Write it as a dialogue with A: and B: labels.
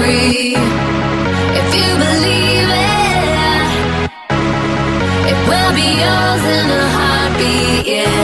A: free. If you believe it, it will be yours in a heartbeat, yeah.